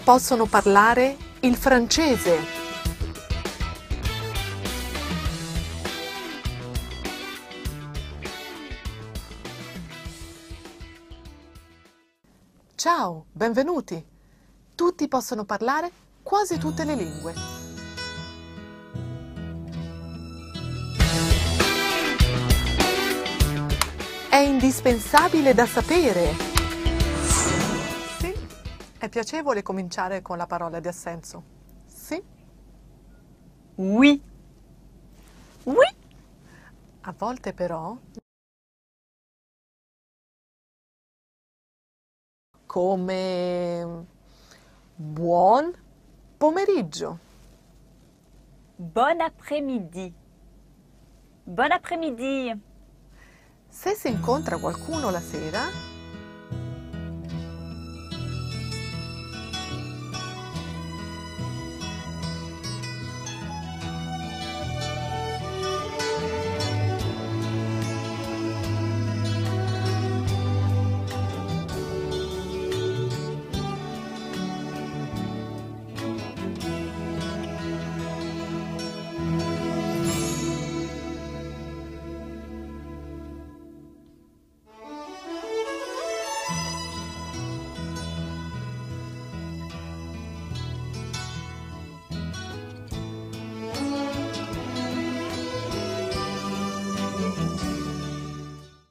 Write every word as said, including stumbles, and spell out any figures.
possono parlare il francese. Ciao, benvenuti! Tutti possono parlare quasi tutte le lingue. È indispensabile da sapere. Sì, è piacevole cominciare con la parola di assenso. Sì? Oui. Oui. A volte però, come buon pomeriggio. Bon après-midi. Bon après-midi. Se si incontra qualcuno la sera,